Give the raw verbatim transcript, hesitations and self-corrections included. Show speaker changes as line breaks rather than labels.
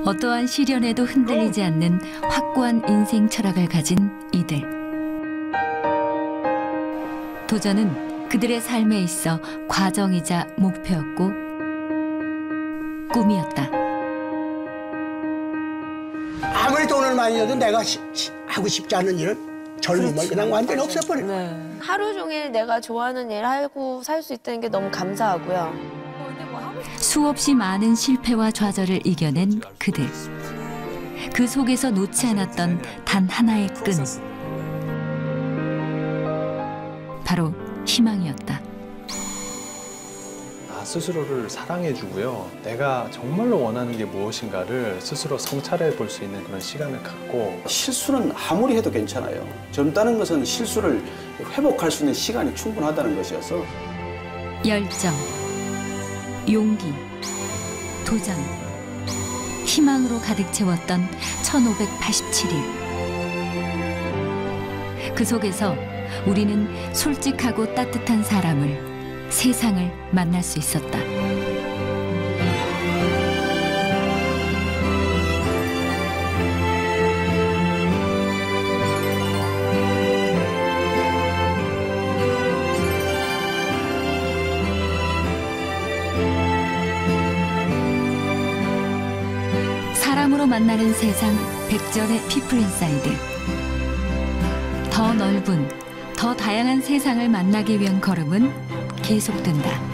어떠한 시련에도 흔들리지 않는 확고한 인생 철학을 가진 이들. 도전은 그들의 삶에 있어 과정이자 목표였고 꿈이었다.
아무리 돈을 많이 줘도 내가 시, 시, 하고 싶지 않은 일은 젊음을 그렇지. 그냥 완전히 없애버려.
네. 하루 종일 내가 좋아하는 일 하고 살 수 있다는 게 너무 감사하고요.
수없이 많은 실패와 좌절을 이겨낸 그들. 그 속에서 놓지 않았던 단 하나의 끈. 바로 희망이었다.
나 스스로를 사랑해주고요. 내가 정말로 원하는 게 무엇인가를 스스로 성찰해 볼 수 있는 그런 시간을 갖고.
실수는 아무리 해도 괜찮아요. 젊다는 것은 실수를 회복할 수 있는 시간이 충분하다는 것이어서.
열정, 용기, 도전, 희망으로 가득 채웠던 천오백팔십칠 일. 그 속에서 우리는 솔직하고 따뜻한 사람을, 세상을 만날 수 있었다. 사람으로 만나는 세상 백전의 피플 인사이드. 더 넓은, 더 다양한 세상을 만나기 위한 걸음은 계속된다.